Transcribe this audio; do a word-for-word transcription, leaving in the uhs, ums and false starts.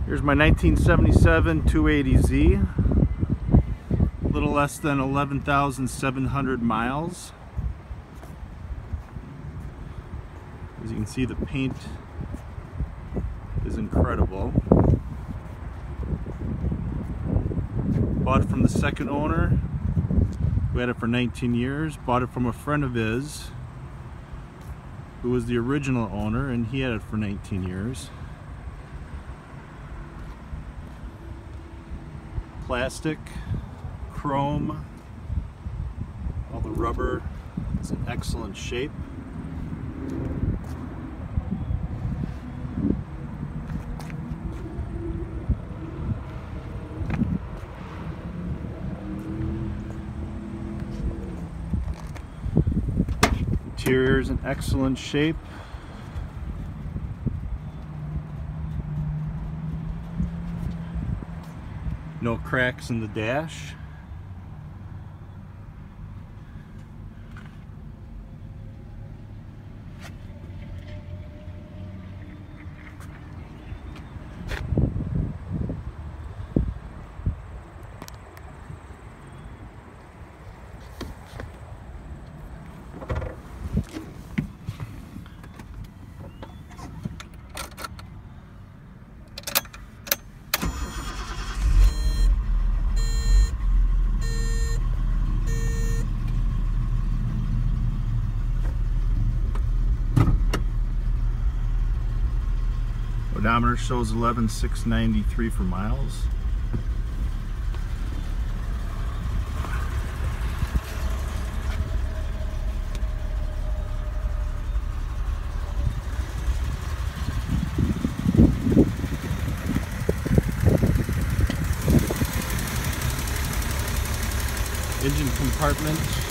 Here's my nineteen seventy-seven two eighty Z, a little less than eleven thousand seven hundred miles. As you can see, the paint is incredible. Bought it from the second owner, who had it for nineteen years. Bought it from a friend of his, who was the original owner, and he had it for nineteen years. Plastic, chrome, all the rubber is in excellent shape. Interior is in excellent shape. No cracks in the dash. Odometer shows eleven thousand six hundred ninety-three for miles. Engine compartment